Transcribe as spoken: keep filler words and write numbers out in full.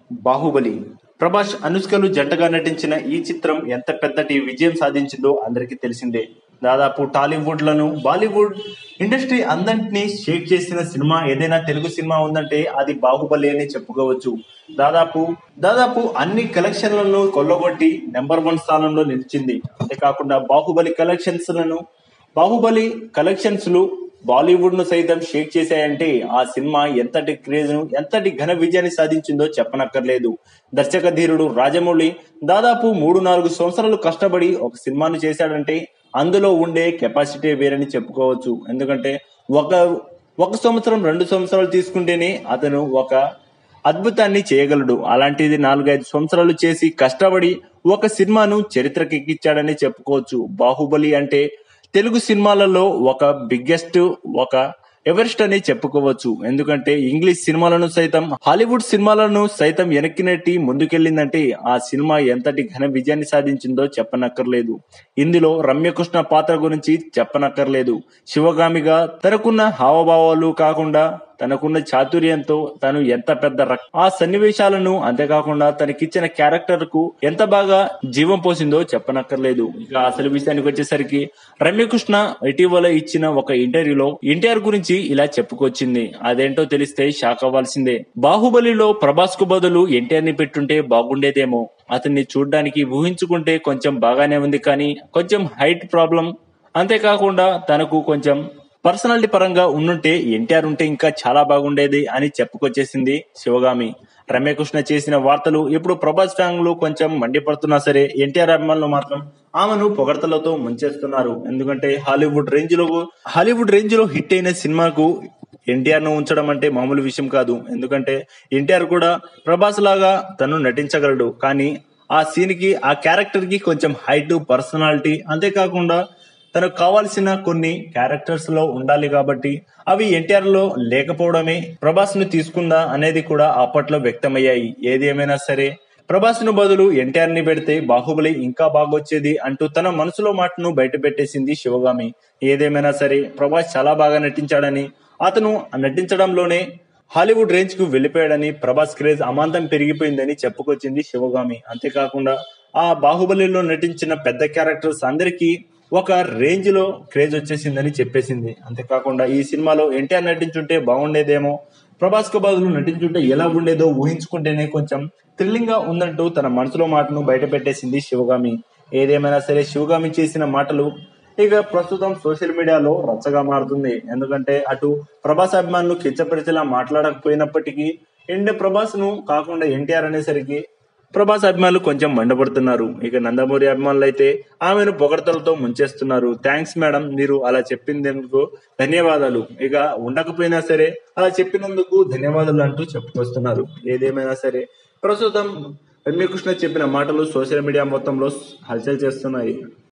బాహుబలి ప్రభాస్ అనుష్కలు జంటగా నటించిన ఈ చిత్రం ఎంత పెద్దటి విజయం సాధించిందో అందరికీ తెలిసిందే. దాదాపు టాలీవుడ్ లను బాలీవుడ్ ఇండస్ట్రీ అందరినీ షేక్ చేసిన సినిమా ఏదైనా తెలుగు సినిమా ఉందంటే అది బాహుబలి అని చెప్పుకోవచ్చు. దాదాపు దాదాపు అన్ని కలెక్షన్లను కొల్లగొట్టి నెంబర్ వన్ స్థానంలో నిలిచింది. అంతేకాకుండా బాహుబలి కలెక్షన్స్ లను బాహుబలి కలెక్షన్స్ లు బాలీవుడ్ ను సైతం షేక్ చేశాయంటే ఆ సినిమా ఎంతటి క్రేజ్ ను ఎంతటి ఘన విజయాన్ని సాధించిందో చెప్పనక్కర్లేదు. దర్శక ధీరుడు రాజమౌళి దాదాపు మూడు నాలుగు సంవత్సరాలు కష్టపడి ఒక సినిమాను చేశాడంటే అందులో ఉండే కెపాసిటీ వేరని చెప్పుకోవచ్చు. ఎందుకంటే ఒక ఒక సంవత్సరం రెండు సంవత్సరాలు తీసుకుంటేనే అతను ఒక అద్భుతాన్ని చేయగలడు. అలాంటిది నాలుగైదు సంవత్సరాలు చేసి కష్టపడి ఒక సినిమాను చరిత్రకెక్కించాడని చెప్పుకోవచ్చు. బాహుబలి అంటే తెలుగు సినిమాలలో ఒక బిగ్గెస్ట్ ఒక ఎవరెస్ట్ అని చెప్పుకోవచ్చు. ఎందుకంటే ఇంగ్లీష్ సినిమాలను సైతం హాలీవుడ్ సినిమాలను సైతం వెనక్కి నెట్టి ముందుకెళ్లిందంటే ఆ సినిమా ఎంతటి ఘన విజయాన్ని సాధించిందో చెప్పనక్కర్లేదు. ఇందులో రమ్యకృష్ణ పాత్ర గురించి చెప్పనక్కర్లేదు. శివగామిగా తనకున్న హావభావాలు కాకుండా తనకున్న చాతుర్యంతో తను ఎంత పెద్ద ఆ సన్నివేశాలను అంతేకాకుండా తనకిచ్చిన క్యారెక్టర్ కు ఎంత బాగా జీవం పోసిందో చెప్పనక్కర్లేదు. ఇక అసలు విషయానికి వచ్చేసరికి రమ్యకృష్ణ ఇటీవల ఇచ్చిన ఒక ఇంటర్వ్యూలో ఎన్టీఆర్ గురించి ఇలా చెప్పుకొచ్చింది. అదేంటో తెలిస్తే షాక్ అవ్వాల్సిందే. బాహుబలిలో ప్రభాస్ కు బదులు ఎన్టీఆర్ ని పెట్టుంటే బాగుండేదేమో. అతన్ని చూడ్డానికి ఊహించుకుంటే కొంచెం బాగానే ఉంది, కానీ కొంచెం హైట్ ప్రాబ్లం, అంతేకాకుండా తనకు కొంచెం పర్సనాలిటీ పరంగా ఉండుంటే ఎన్టీఆర్ ఉంటే ఇంకా చాలా బాగుండేది అని చెప్పుకొచ్చేసింది శివగామి. రమ్యకృష్ణ చేసిన వార్తలు ఇప్పుడు ప్రభాస్ ఫ్యాన్లు కొంచెం మండిపడుతున్నా సరే ఎన్టీఆర్ అభిమానులు మాత్రం ఆమెను పొగడ్తలతో ముంచేస్తున్నారు. ఎందుకంటే హాలీవుడ్ రేంజ్ లో హాలీవుడ్ రేంజ్ లో హిట్ అయిన సినిమాకు ఎన్టీఆర్ ను ఉంచడం అంటే మామూలు విషయం కాదు. ఎందుకంటే ఎన్టీఆర్ కూడా ప్రభాస్ లాగా తను నటించగలడు, కానీ ఆ సీన్ కి ఆ క్యారెక్టర్ కి కొంచెం హైట్, పర్సనాలిటీ, అంతేకాకుండా తనకు కావాల్సిన కొన్ని క్యారెక్టర్స్ లో ఉండాలి కాబట్టి అవి ఎన్టీఆర్ లో లేకపోవడమే ప్రభాస్ ను తీసుకుందా అనేది కూడా అప్పట్లో వ్యక్తమయ్యాయి. ఏది ఏమైనా సరే ప్రభాస్ ను బదులు ఎన్టీఆర్ ని పెడితే బాహుబలి ఇంకా బాగొచ్చేది అంటూ తన మనసులో మాటను బయట పెట్టేసింది శివగామి. ఏదేమైనా సరే ప్రభాస్ చాలా బాగా నటించాడని, అతను నటించడంలోనే హాలీవుడ్ రేంజ్ కు వెళ్లిపోయాడని, ప్రభాస్ క్రేజ్ అమాంతం పెరిగిపోయిందని చెప్పుకొచ్చింది శివగామి. అంతేకాకుండా ఆ బాహుబలిలో నటించిన పెద్ద క్యారెక్టర్స్ అందరికీ ఒక రేంజ్ లో క్రేజ్ వచ్చేసిందని చెప్పేసింది. అంతేకాకుండా ఈ సినిమాలో ఎన్టీఆర్ నటించుంటే బాగుండేదేమో, ప్రభాస్ కు బదులు నటించుంటే ఎలా ఉండేదో ఊహించుకుంటేనే కొంచెం థ్రిల్లింగ్ గా ఉందంటూ తన మనసులో మాటను బయట పెట్టేసింది శివగామి. ఏదేమైనా సరే శివగామి చేసిన మాటలు ఇక ప్రస్తుతం సోషల్ మీడియాలో రచ్చగా మారుతుంది. ఎందుకంటే అటు ప్రభాస్ అభిమానులు కించపరిచేలా మాట్లాడకపోయినప్పటికీ ఎండ్ ప్రభాస్ ను కాకుండా ఎన్టీఆర్ అనేసరికి ప్రభాస్ అభిమానులు కొంచెం మండపడుతున్నారు. ఇక నందమూరి అభిమానులు అయితే ఆమెను పొగడ్తలతో ముంచేస్తున్నారు. థ్యాంక్స్ మేడం, మీరు అలా చెప్పినందుకు ధన్యవాదాలు, ఇక ఉండకపోయినా సరే అలా చెప్పినందుకు ధన్యవాదాలు అంటూ చెప్పుకొస్తున్నారు. ఏదేమైనా సరే ప్రస్తుతం రమ్యకృష్ణ చెప్పిన మాటలు సోషల్ మీడియా మొత్తంలో హల్చల్ చేస్తున్నాయి.